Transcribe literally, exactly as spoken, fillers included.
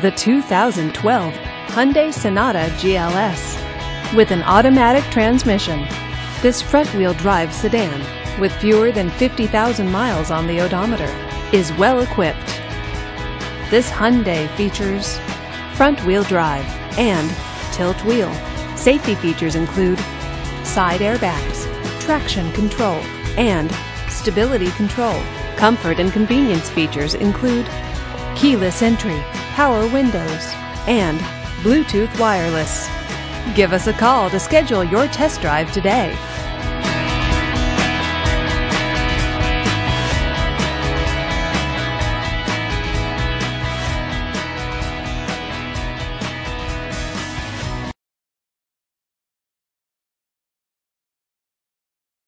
the two thousand twelve Hyundai Sonata G L S. With an automatic transmission, this front-wheel drive sedan, with fewer than fifty thousand miles on the odometer, is well equipped. This Hyundai features front-wheel drive and tilt wheel. Safety features include side airbags, traction control, and stability control. Comfort and convenience features include keyless entry, power windows, and Bluetooth wireless. Give us a call to schedule your test drive today.